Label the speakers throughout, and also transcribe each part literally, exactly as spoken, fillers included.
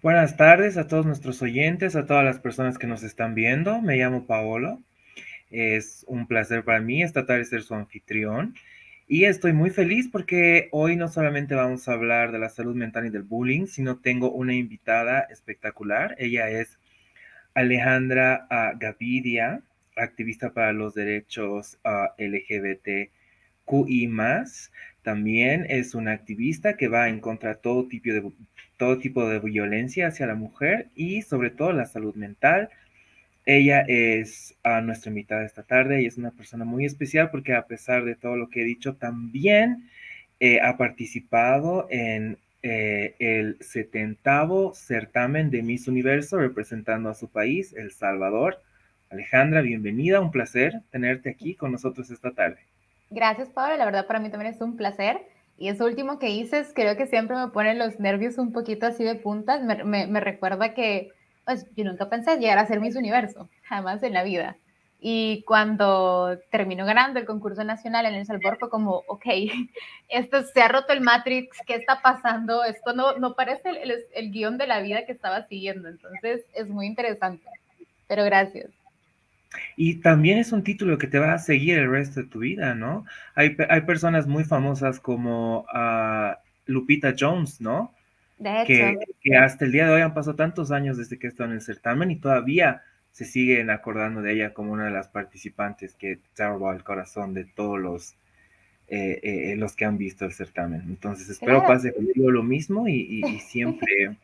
Speaker 1: Buenas tardes a todos nuestros oyentes, a todas las personas que nos están viendo. Me llamo Paolo. Es un placer para mí esta tarde ser su anfitrión. Y estoy muy feliz porque hoy no solamente vamos a hablar de la salud mental y del bullying, sino tengo una invitada espectacular. Ella es Alejandra uh, Gavidia, activista para los derechos uh, L G B T Q I más. También es una activista que va en contra de todo tipo de, todo tipo de violencia hacia la mujer y sobre todo la salud mental. Ella es uh, nuestra invitada esta tarde y es una persona muy especial porque a pesar de todo lo que he dicho, también eh, ha participado en eh, el setentavo certamen de Miss Universo representando a su país, El Salvador. Alejandra, bienvenida, un placer tenerte aquí con nosotros esta tarde.
Speaker 2: Gracias, Pablo. La verdad, para mí también es un placer. Y eso último que dices, creo que siempre me pone los nervios un poquito así de puntas. Me, me, me recuerda que pues, yo nunca pensé llegar a ser Miss Universo, jamás en la vida. Y cuando terminó ganando el concurso nacional en El Salvador, fue como, ok, esto se ha roto el Matrix, ¿qué está pasando? Esto no, no parece el, el, el guión de la vida que estaba siguiendo. Entonces, es muy interesante. Pero gracias.
Speaker 1: Y también es un título que te va a seguir el resto de tu vida, ¿no? Hay, hay personas muy famosas como uh, Lupita Jones, ¿no?
Speaker 2: De
Speaker 1: Que,
Speaker 2: hecho,
Speaker 1: que hasta el día de hoy han pasado tantos años desde que está en el certamen y todavía se siguen acordando de ella como una de las participantes que se ha robado el corazón de todos los, eh, eh, los que han visto el certamen. Entonces espero
Speaker 2: claro.
Speaker 1: pase contigo lo mismo y, y, y siempre,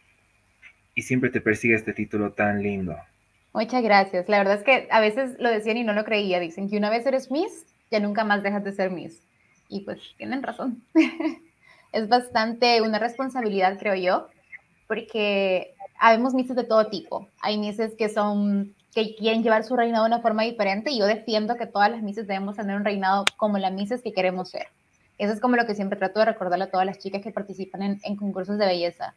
Speaker 1: y siempre te persiga este título tan lindo.
Speaker 2: Muchas gracias. La verdad es que a veces lo decían y no lo creía. Dicen que una vez eres Miss, ya nunca más dejas de ser Miss. Y pues tienen razón. Es bastante una responsabilidad, creo yo, porque habemos Misses de todo tipo. Hay Misses que son que quieren llevar su reinado de una forma diferente y yo defiendo que todas las Misses debemos tener un reinado como las Misses que queremos ser. Eso es como lo que siempre trato de recordarle a todas las chicas que participan en, en concursos de belleza.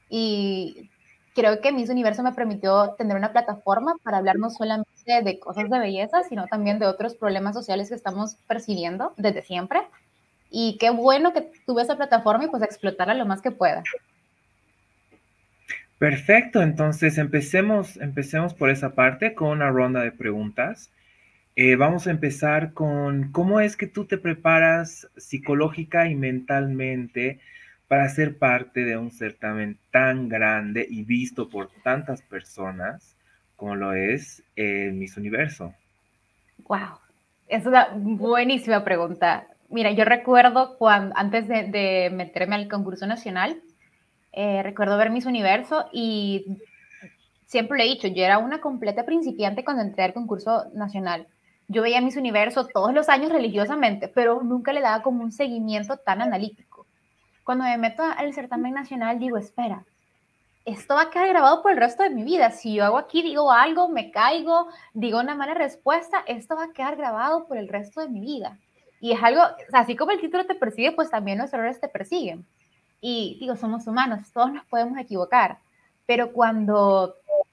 Speaker 2: Y creo que Miss Universo me permitió tener una plataforma para hablar no solamente de cosas de belleza, sino también de otros problemas sociales que estamos percibiendo desde siempre. Y qué bueno que tuve esa plataforma y pues explotarla lo más que pueda.
Speaker 1: Perfecto, entonces empecemos, empecemos por esa parte con una ronda de preguntas. Eh, vamos a empezar con cómo es que tú te preparas psicológica y mentalmente para ser parte de un certamen tan grande y visto por tantas personas como lo es eh, Miss Universo.
Speaker 2: Wow, es una buenísima pregunta. Mira, yo recuerdo cuando antes de, de meterme al concurso nacional, eh, recuerdo ver Miss Universo y siempre lo he dicho, yo era una completa principiante cuando entré al concurso nacional. Yo veía Miss Universo todos los años religiosamente, pero nunca le daba como un seguimiento tan analítico. Cuando me meto al certamen nacional, digo, espera, esto va a quedar grabado por el resto de mi vida. Si yo hago aquí, digo algo, me caigo, digo una mala respuesta, esto va a quedar grabado por el resto de mi vida. Y es algo, o sea, así como el título te persigue, pues también los errores te persiguen. Y digo, somos humanos, todos nos podemos equivocar. Pero cuando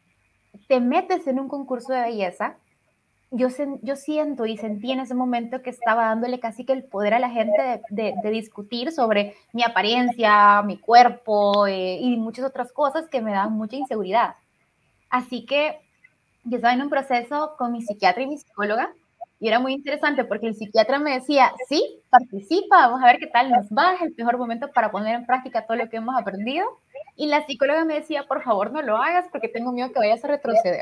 Speaker 2: te metes en un concurso de belleza, yo, yo siento y sentí en ese momento que estaba dándole casi que el poder a la gente de, de, de discutir sobre mi apariencia, mi cuerpo eh, y muchas otras cosas que me daban mucha inseguridad. Así que yo estaba en un proceso con mi psiquiatra y mi psicóloga y era muy interesante porque el psiquiatra me decía, sí, participa, vamos a ver qué tal nos va, es el mejor momento para poner en práctica todo lo que hemos aprendido. Y la psicóloga me decía, por favor, no lo hagas porque tengo miedo que vayas a retroceder.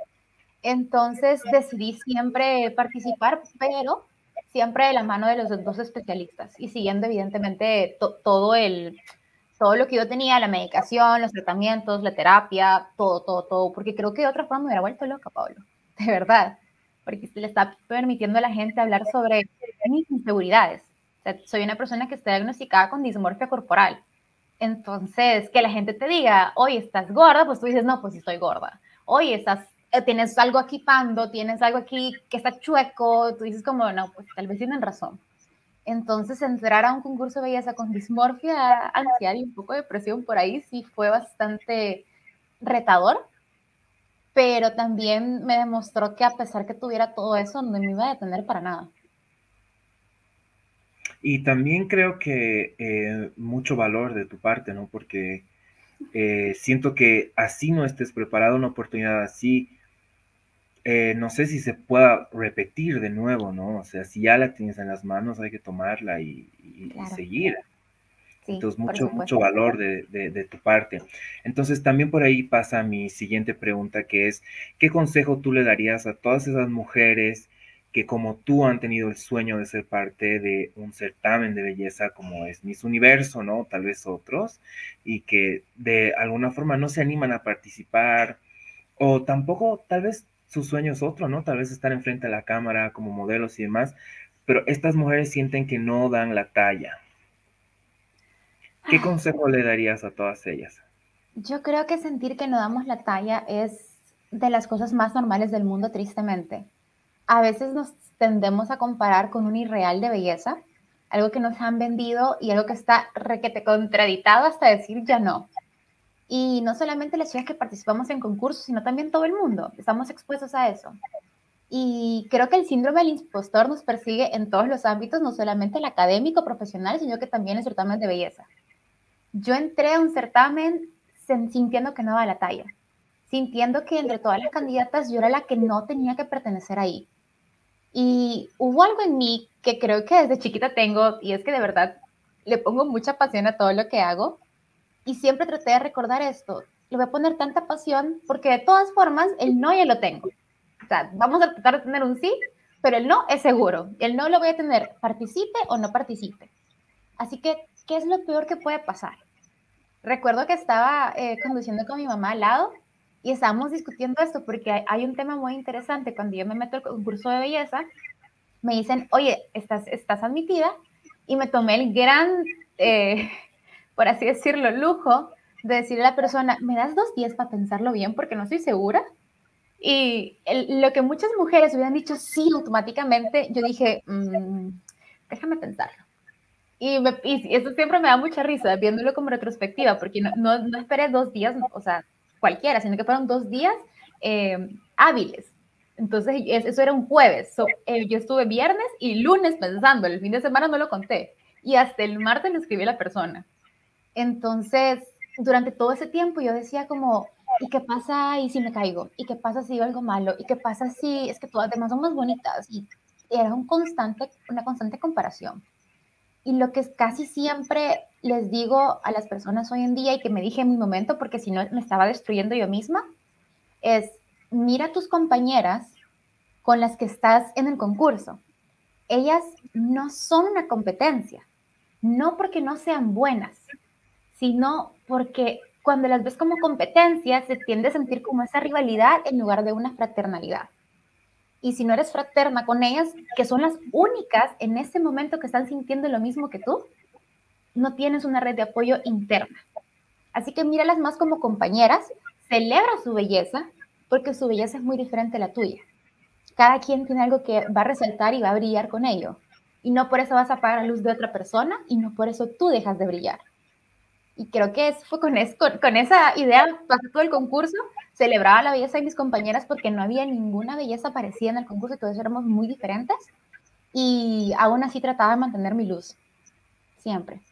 Speaker 2: Entonces decidí siempre participar, pero siempre de la mano de los dos especialistas y siguiendo evidentemente to todo el todo lo que yo tenía, la medicación, los tratamientos, la terapia, todo, todo, todo, porque creo que de otra forma me hubiera vuelto loca, Pablo, de verdad, porque se le está permitiendo a la gente hablar sobre mis inseguridades. O sea, soy una persona que está diagnosticada con dismorfia corporal. Entonces, que la gente te diga, oye, estás gorda, pues tú dices, no, pues sí estoy gorda. Oye, estás, eh, tienes algo aquí pando, tienes algo aquí que está chueco, tú dices como, no, pues tal vez tienen razón. Entonces, entrar a un concurso de belleza con dismorfia, ansiedad y un poco de depresión por ahí sí fue bastante retador, pero también me demostró que a pesar que tuviera todo eso, no me iba a detener para nada.
Speaker 1: Y también creo que eh, mucho valor de tu parte, ¿no? Porque Eh, siento que así no estés preparado, una oportunidad así, eh, no sé si se pueda repetir de nuevo, ¿no? O sea, si ya la tienes en las manos, hay que tomarla y, y- y
Speaker 2: Claro,
Speaker 1: seguir.
Speaker 2: sí,
Speaker 1: Entonces,
Speaker 2: por
Speaker 1: mucho, mucho
Speaker 2: supuesto.
Speaker 1: valor de, de, de tu parte. Entonces, también por ahí pasa mi siguiente pregunta, que es, ¿qué consejo tú le darías a todas esas mujeres que como tú han tenido el sueño de ser parte de un certamen de belleza como es Miss Universo, ¿no? Tal vez otros, y que de alguna forma no se animan a participar, o tampoco, tal vez su sueño es otro, ¿no? Tal vez estar enfrente de la cámara como modelos y demás, pero estas mujeres sienten que no dan la talla. ¿Qué consejo le darías a todas ellas?
Speaker 2: Yo creo que sentir que no damos la talla es de las cosas más normales del mundo, tristemente. A veces nos tendemos a comparar con un irreal de belleza, algo que nos han vendido y algo que está requete contraditado hasta decir ya no. Y no solamente las chicas que participamos en concursos, sino también todo el mundo. Estamos expuestos a eso. Y creo que el síndrome del impostor nos persigue en todos los ámbitos, no solamente el académico, profesional, sino que también el certamen de belleza. Yo entré a un certamen sintiendo que no daba la talla, sintiendo que entre todas las candidatas yo era la que no tenía que pertenecer ahí. Y hubo algo en mí que creo que desde chiquita tengo, y es que de verdad le pongo mucha pasión a todo lo que hago, y siempre traté de recordar esto. Le voy a poner tanta pasión porque de todas formas el no ya lo tengo. O sea, vamos a tratar de tener un sí, pero el no es seguro. El no lo voy a tener, participe o no participe. Así que, ¿qué es lo peor que puede pasar? Recuerdo que estaba eh, conduciendo con mi mamá al lado y estábamos discutiendo esto porque hay, hay un tema muy interesante. Cuando yo me meto al concurso de belleza, me dicen, oye, estás, estás admitida, y me tomé el gran, eh, por así decirlo, lujo de decirle a la persona, ¿me das dos días para pensarlo bien porque no estoy segura? Y el, lo que muchas mujeres hubieran dicho sí automáticamente, yo dije, mmm, déjame pensarlo. Y, me, y, eso siempre me da mucha risa, viéndolo como retrospectiva, porque no, no, no esperé dos días, o sea, cualquiera, sino que fueron dos días eh, hábiles. Entonces, eso era un jueves. So, eh, yo estuve viernes y lunes pensando, el fin de semana no lo conté. Y hasta el martes le escribí a la persona. Entonces, durante todo ese tiempo yo decía como, ¿y qué pasa y si me caigo? ¿Y qué pasa si digo algo malo? ¿Y qué pasa si es que todas las demás son más bonitas? Y era un constante, una constante comparación. Y lo que casi siempre les digo a las personas hoy en día y que me dije en mi momento, porque si no me estaba destruyendo yo misma, es mira a tus compañeras con las que estás en el concurso. Ellas no son una competencia, no porque no sean buenas, sino porque cuando las ves como competencia se tiende a sentir como esa rivalidad en lugar de una fraternalidad. Y si no eres fraterna con ellas, que son las únicas en ese momento que están sintiendo lo mismo que tú, no tienes una red de apoyo interna. Así que míralas más como compañeras, celebra su belleza, porque su belleza es muy diferente a la tuya. Cada quien tiene algo que va a resaltar y va a brillar con ello. Y no por eso vas a apagar la luz de otra persona y no por eso tú dejas de brillar. Y creo que eso fue con, eso, con, con esa idea, pasé todo el concurso, celebraba la belleza de mis compañeras porque no había ninguna belleza parecida en el concurso, todos éramos muy diferentes. Y aún así trataba de mantener mi luz, siempre.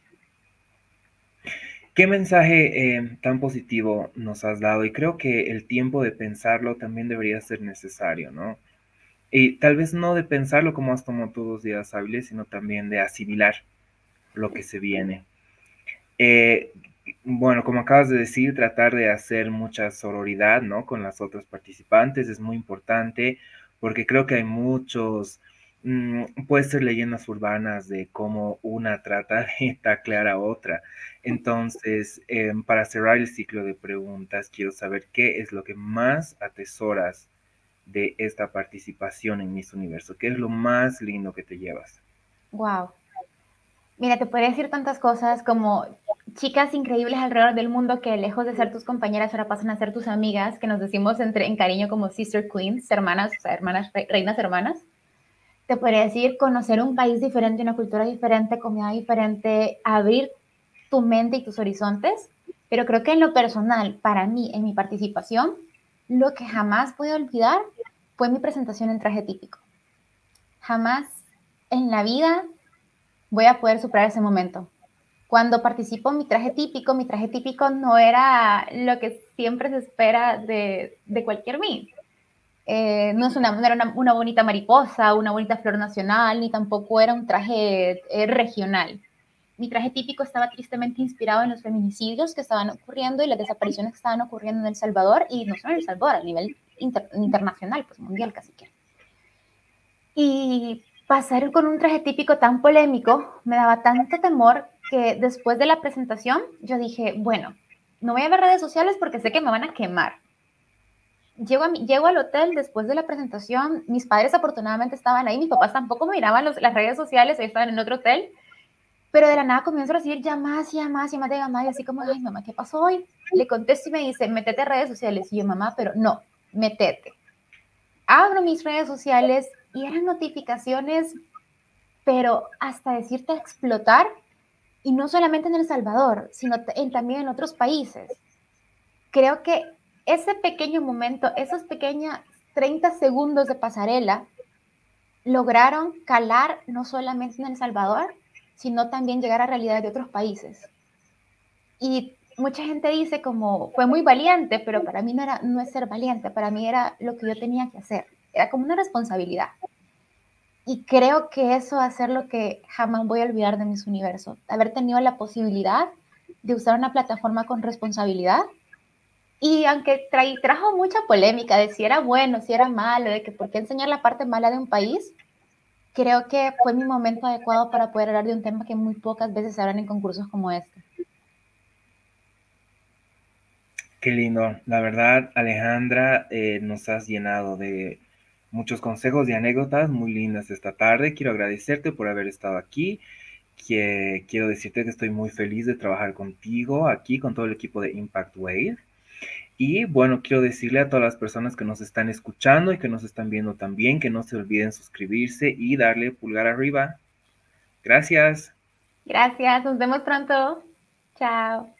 Speaker 1: ¿Qué mensaje eh, tan positivo nos has dado? Y creo que el tiempo de pensarlo también debería ser necesario, ¿no? Y tal vez no de pensarlo como has tomado tus dos días hábiles, sino también de asimilar lo que se viene. Eh, bueno, como acabas de decir, tratar de hacer mucha sororidad, ¿no? Con las otras participantes es muy importante porque creo que hay muchos, mm, puede ser leyendas urbanas de cómo una trata de taclear a otra. Entonces, eh, para cerrar el ciclo de preguntas, quiero saber qué es lo que más atesoras de esta participación en Miss Universo. ¿Qué es lo más lindo que te llevas?
Speaker 2: Wow. Mira, te podría decir tantas cosas como chicas increíbles alrededor del mundo que lejos de ser tus compañeras ahora pasan a ser tus amigas, que nos decimos entre, en cariño como sister queens, hermanas, o sea, hermanas, reinas hermanas. Te podría decir conocer un país diferente, una cultura diferente, comida diferente, abrir tu mente y tus horizontes. Pero creo que en lo personal, para mí, en mi participación, lo que jamás voy a olvidar fue mi presentación en traje típico. Jamás en la vida voy a poder superar ese momento. cuando participo en mi traje típico, mi traje típico no era lo que siempre se espera de, de cualquier Miss. Eh, no, es una, no era una, una, bonita mariposa, una bonita flor nacional, ni tampoco era un traje eh, regional. Mi traje típico estaba tristemente inspirado en los feminicidios que estaban ocurriendo y las desapariciones que estaban ocurriendo en El Salvador, y no solo en El Salvador, a nivel inter, internacional, pues mundial casi que. Y pasar con un traje típico tan polémico me daba tanto temor que después de la presentación yo dije, bueno, no voy a ver redes sociales porque sé que me van a quemar. Llego, a mi, llego al hotel después de la presentación, mis padres afortunadamente estaban ahí, mis papás tampoco me miraban los, las redes sociales, ellos estaban en otro hotel, pero de la nada comienzo a recibir llamadas, llamadas, llamadas de mamá, y así como, ay mamá, ¿qué pasó hoy? Le contesto y me dice, métete a redes sociales, y yo, mamá, pero no, métete. Abro mis redes sociales y eran notificaciones, pero hasta decirte explotar, y no solamente en El Salvador, sino en, también en otros países. Creo que ese pequeño momento, esos pequeños treinta segundos de pasarela, lograron calar no solamente en El Salvador, sino también llegar a realidades de otros países. Y mucha gente dice como, fue muy valiente, pero para mí no, era, no es ser valiente, para mí era lo que yo tenía que hacer, era como una responsabilidad. Y creo que eso va a ser lo que jamás voy a olvidar de Miss Universo, haber tenido la posibilidad de usar una plataforma con responsabilidad. Y aunque tra trajo mucha polémica de si era bueno, si era malo, de que por qué enseñar la parte mala de un país, creo que fue mi momento adecuado para poder hablar de un tema que muy pocas veces se hablan en concursos como este.
Speaker 1: Qué lindo. La verdad, Alejandra, eh, nos has llenado de muchos consejos y anécdotas muy lindas esta tarde. Quiero agradecerte por haber estado aquí. Que, quiero decirte que estoy muy feliz de trabajar contigo aquí, con todo el equipo de Impact Wave. Y bueno, quiero decirle a todas las personas que nos están escuchando y que nos están viendo también, que no se olviden suscribirse y darle pulgar arriba. Gracias.
Speaker 2: Gracias, nos vemos pronto. Chao.